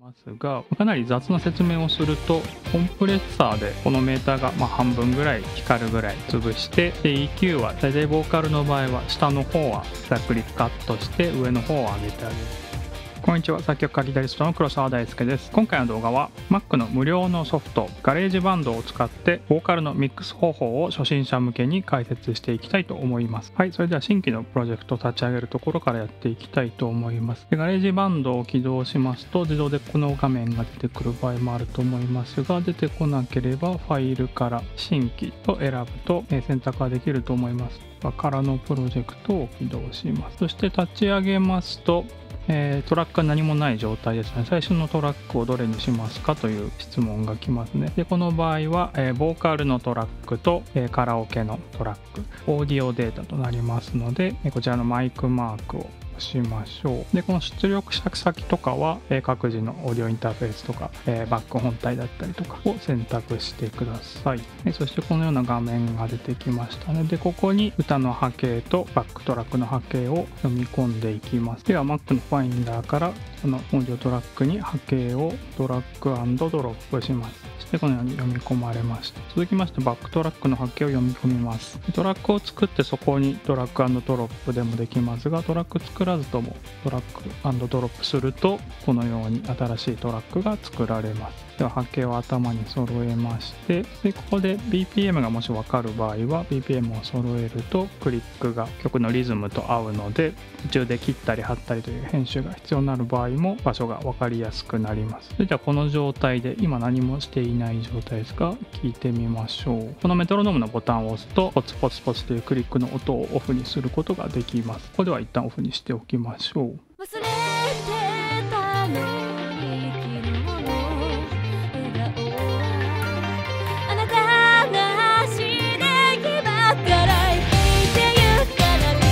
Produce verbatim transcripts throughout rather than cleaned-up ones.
ますが、かなり雑な説明をすると、コンプレッサーでこのメーターがまあ半分ぐらい光るぐらい潰して、で イーキュー は大体ボーカルの場合は下の方はざっくりカットして上の方を上げてあげる。こんにちは、作曲家ギタリストの黒澤大輔です。今回の動画は Mac の無料のソフトガレージバンドを使ってボーカルのミックス方法を初心者向けに解説していきたいと思います。はい、それでは新規のプロジェクトを立ち上げるところからやっていきたいと思います。でガレージバンドを起動しますと自動でこの画面が出てくる場合もあると思いますが、出てこなければファイルから新規と選ぶと選択ができると思います。からのプロジェクトを起動します。そして立ち上げますとえー、トラックが何もない状態ですね。最初のトラックをどれにしますかという質問が来ますね。でこの場合は、えー、ボーカルのトラックと、えー、カラオケのトラック、オーディオデータとなりますので、えー、こちらのマイクマークをしましょう。でこの出力先とかは、えー、各自のオーディオインターフェースとか、えー、バック本体だったりとかを選択してください。でそしてこのような画面が出てきましたね。でここに歌の波形とバックトラックの波形を読み込んでいきます。では Mac のファインダーからこのオーディオトラックに波形をドラッグ&ドロップします。そしてこのように読み込まれました。続きましてバックトラックの波形を読み込みます。トラックを作ってそこにドラッグ&ドロップでもできますが、トラック作らずともドラッグ&ドロップするとこのように新しいトラックが作られます。では波形を頭に揃えまして、でここで ビーピーエム がもし分かる場合は ビーピーエム を揃えるとクリックが曲のリズムと合うので、途中で切ったり貼ったりという編集が必要になる場合も場所が分かりやすくなります。それではこの状態で今何もしていない状態ですが聞いてみましょう。このメトロノームのボタンを押すとポツポツポツというクリックの音をオフにすることができます。ここでは一旦オフにしておきましょう。忘れてたのに昨日の笑顔、あなたなしで気ばっからいてゆかなく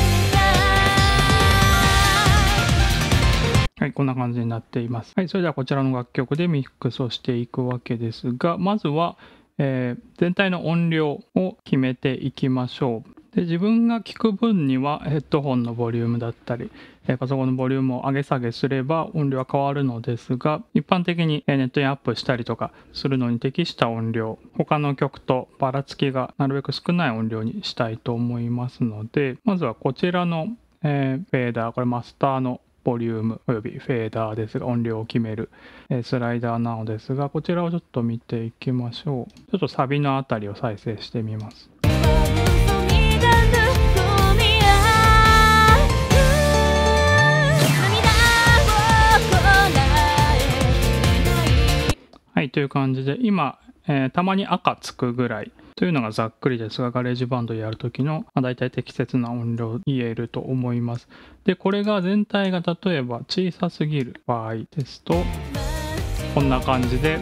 ない。はい、こんな感じになっています。はい、それではこちらの楽曲でミックスをしていくわけですが、まずは、えー、全体の音量を決めていきましょう。で自分が聞く分にはヘッドホンのボリュームだったりパソコンのボリュームを上げ下げすれば音量は変わるのですが、一般的にネットにアップしたりとかするのに適した音量、他の曲とばらつきがなるべく少ない音量にしたいと思いますので、まずはこちらの、えー、フェーダー、これマスターのボリュームおよびフェーダーですが、音量を決めるスライダーなのですが、こちらをちょっと見ていきましょう。ちょっとサビのあたりを再生してみます。はい、という感じで今、えー、たまに赤つくぐらいというのがざっくりですが、ガレージバンドやるときの、まあ、大体適切な音量言えると思います。でこれが全体が例えば小さすぎる場合ですとこんな感じで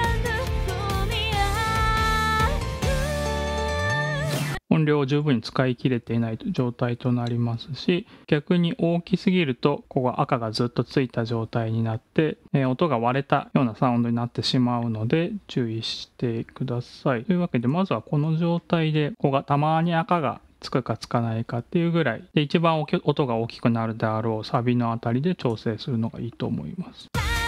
音量を十分に使い切れていない状態となりますし、逆に大きすぎるとここが赤がずっとついた状態になって、えー、音が割れたようなサウンドになってしまうので注意してください。というわけでまずはこの状態でここがたまに赤がつくかつかないかっていうぐらいで、一番音が大きくなるであろうサビのあたりで調整するのがいいと思います。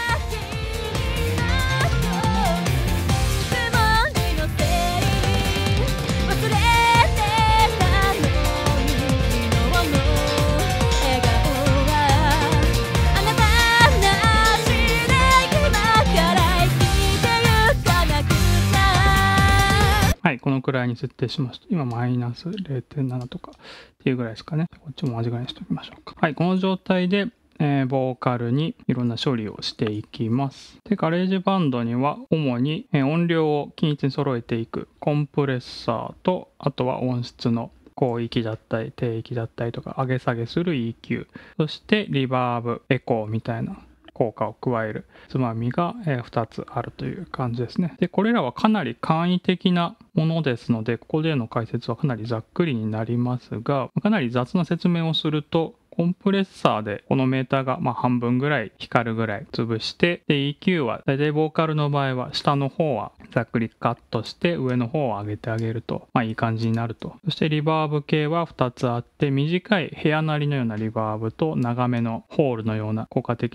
はい、このくらいに設定しますと、今マイナス れいてんなな とかっていうぐらいですかね。こっちも同じぐらいにしておきましょうか。はい、この状態で、えー、ボーカルにいろんな処理をしていきます。で、ガレージバンドには主に、えー、音量を均一に揃えていくコンプレッサーと、あとは音質の広域だったり低域だったりとか上げ下げする イーキュー、そしてリバーブ、エコーみたいな効果を加えるつまみがふたつあるという感じですね。でこれらはかなり簡易的なものですので、ここでの解説はかなりざっくりになりますが、かなり雑な説明をするとコンプレッサーでこのメーターがまあ半分ぐらい光るぐらい潰して、で イーキュー は大体ボーカルの場合は下の方はざっくりカットして上の方を上げてあげるとまあいい感じになると。そしてリバーブ系はふたつあって、短い部屋なりのようなリバーブと長めのホールのような効果的な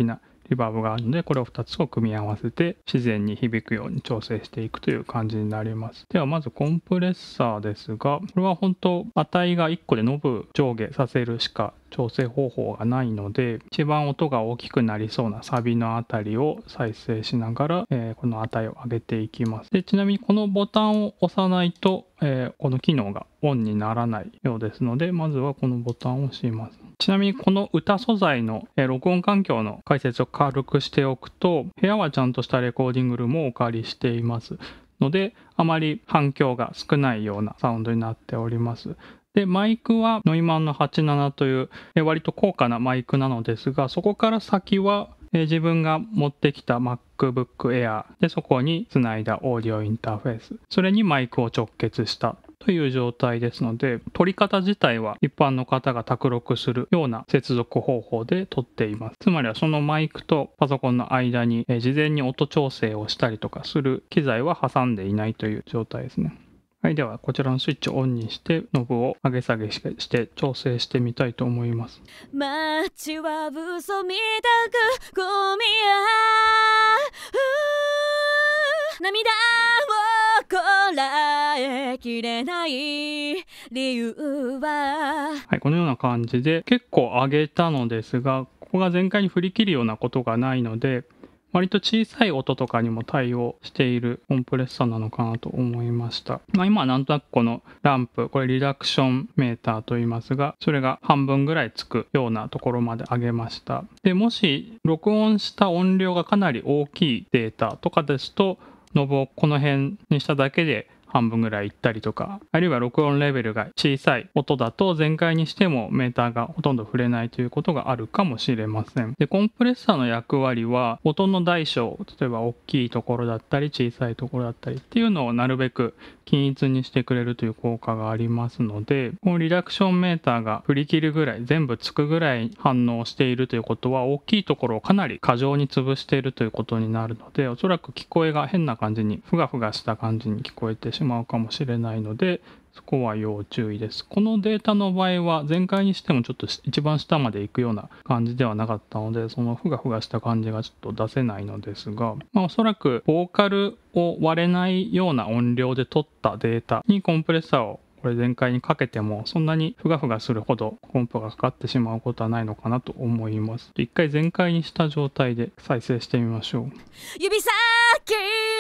リバーブがあるので、これをふたつを組み合わせて自然に響くように調整していくという感じになります。ではまずコンプレッサーですが、これは本当値がいっこでノブ上下させるしか調整方法がないので、一番音が大きくなりそうなサビのあたりを再生しながら、えー、この値を上げていきます。でちなみにこのボタンを押さないと、えー、この機能がオンにならないようですので、まずはこのボタンを押します。ちなみにこの歌素材の、えー、録音環境の解説を軽くしておくと、部屋はちゃんとしたレコーディングルームをお借りしていますので、あまり反響が少ないようなサウンドになっております。でマイクはノイマンのはちじゅうななという割と高価なマイクなのですが、そこから先は自分が持ってきた MacBook Air でそこにつないだオーディオインターフェース、それにマイクを直結したという状態ですので、撮り方自体は一般の方が卓録するような接続方法で撮っています。つまりはそのマイクとパソコンの間に事前に音調整をしたりとかする機材は挟んでいないという状態ですね。はい、ではこちらのスイッチをオンにしてノブを上げ下げして調整してみたいと思います。 街は嘘みたく混み合う、涙をこらえきれない理由は、 はい、このような感じで結構上げたのですが、ここが全開に振り切るようなことがないので、割と小さい音とかにも対応しているコンプレッサーなのかなと思いました。まあ、今はなんとなくこのランプ、これリダクションメーターと言いますが、それが半分ぐらいつくようなところまで上げました。で、もし録音した音量がかなり大きいデータとかですと、ノブをこの辺にしただけで半分ぐらいいったりとか、あるいは録音レベルが小さい音だと全開にしてもメーターがほとんど触れないということがあるかもしれません。で、コンプレッサーの役割は音の大小、例えば大きいところだったり小さいところだったりっていうのをなるべく均一にしてくれるという効果がありますので、このリダクションメーターが振り切るぐらい、全部つくぐらい反応しているということは、大きいところをかなり過剰に潰しているということになるので、おそらく聞こえが変な感じにふがふがした感じに聞こえてしまうかもしれないので、そこは要注意です。このデータの場合は全開にしてもちょっと一番下まで行くような感じではなかったので、そのふがふがした感じがちょっと出せないのですが、まあ、おそらくボーカルを割れないような音量で取ったデータにコンプレッサーをこれ全開にかけてもそんなにふがふがするほどコンプがかかってしまうことはないのかなと思います。一回全開にした状態で再生してみましょう。 指先に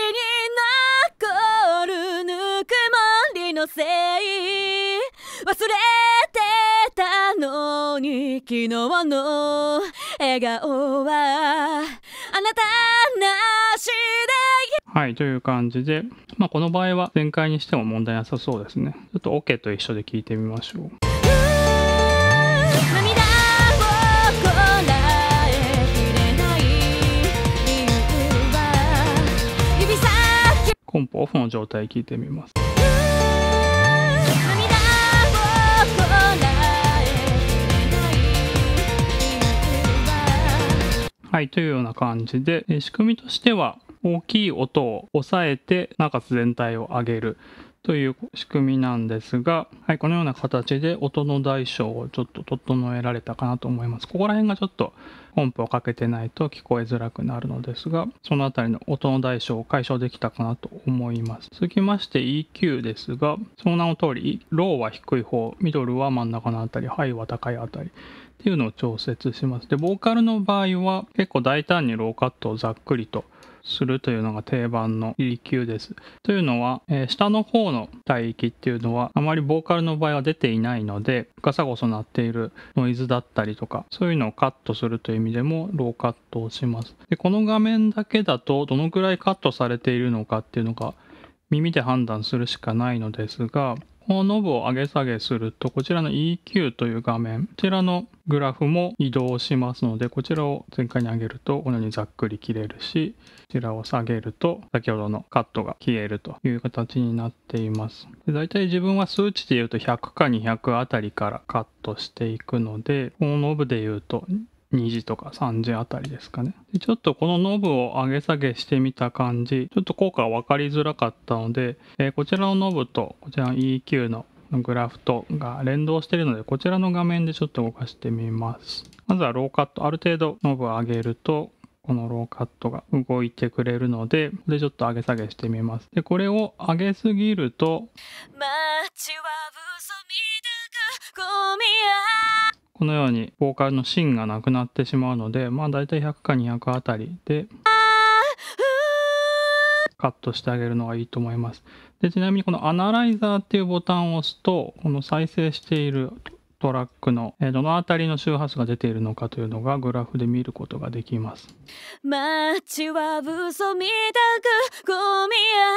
残るぬくもりのせい、忘れてたのに昨日の笑顔はあなたなしで。 はい、という感じで、まあ、この場合は全開にしても問題なさそうですね。ちょっと OK と一緒で聞いてみましょう。 涙をこらえきれない理由は、指先コンポオフの状態聞いてみます。はい、というような感じで、仕組みとしては大きい音を抑えてなおかつ全体を上げるという仕組みなんですが、はい、このような形で音の大小をちょっと整えられたかなと思います。ここら辺がちょっとコンプをかけてないと聞こえづらくなるのですが、そのあたりの音の大小を解消できたかなと思います。続きまして イーキュー ですが、その名の通りローは低い方、ミドルは真ん中のあたり、ハイは高いあたりっていうのを調節します。で、ボーカルの場合は結構大胆にローカットをざっくりとするというのが定番の イーキュー です。というのは、えー、下の方の帯域っていうのはあまりボーカルの場合は出ていないので、ガサゴソ鳴っているノイズだったりとか、そういうのをカットするという意味でもローカットをします。で、この画面だけだとどのくらいカットされているのかっていうのが耳で判断するしかないのですが、このノブを上げ下げすると、こちらの イーキュー という画面、こちらのグラフも移動しますので、こちらを全開に上げるとこのようにざっくり切れるし、こちらを下げると先ほどのカットが消えるという形になっています。で、大体自分は数値で言うとひゃくかにひゃくあたりからカットしていくので、このノブで言うとにじとかさんじあたりですかね。でちょっとこのノブを上げ下げしてみた感じ、ちょっと効果が分かりづらかったので、えー、こちらのノブとこちらの イーキュー のグラフとが連動しているので、こちらの画面でちょっと動かしてみます。まずはローカット、ある程度ノブを上げると、 このローカットが動いてくれるので、これちょっと上げ下げしてみます。でこれを上げすぎると街は嘘みたく混み合うこのようにボーカルの芯がなくなってしまうので、まあだいたいひゃくかにひゃくあたりでカットしてあげるのがいいと思います。でちなみにこのアナライザーっていうボタンを押すと、この再生しているトラックのどのあたりの周波数が出ているのかというのがグラフで見ることができます。 街は嘘みたく混み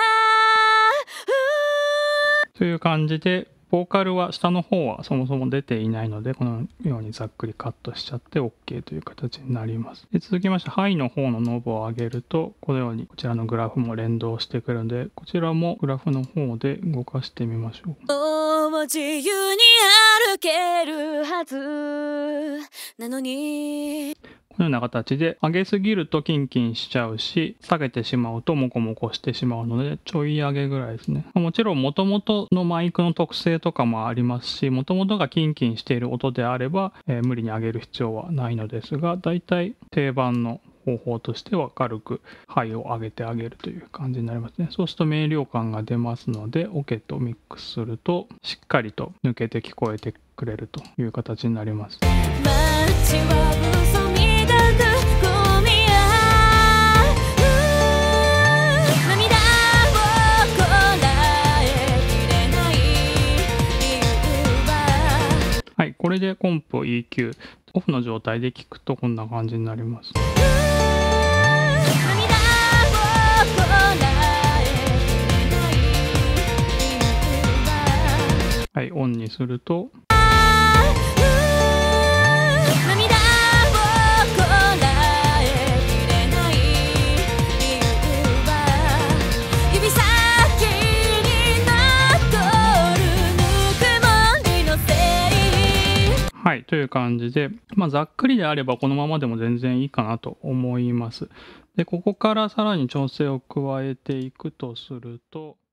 合うという感じで、ボーカルは下の方はそもそも出ていないので、このようにざっくりカットしちゃって OK という形になります。で続きまして、ハイの方のノブを上げると、このようにこちらのグラフも連動してくるので、こちらもグラフの方で動かしてみましょう。 もう自由に歩けるはずなのに、 このような形で上げすぎるとキンキンしちゃうし、下げてしまうとモコモコしてしまうので、ちょい上げぐらいですね。もちろん元々のマイクの特性とかもありますし、元々がキンキンしている音であれば、えー、無理に上げる必要はないのですが、だいたい定番の方法としては軽くハイを上げてあげるという感じになりますね。そうすると明瞭感が出ますので、オケとミックスするとしっかりと抜けて聞こえてくれるという形になります。 街は嘘みたく混み合う涙をこらえきれない理由は、 はい、これでコンプを イーキュー オフの状態で聞くとこんな感じになります。はい、オンにするとはい、という感じで、まあ、ざっくりであればこのままでも全然いいかなと思います。で、ここからさらに調整を加えていくとすると、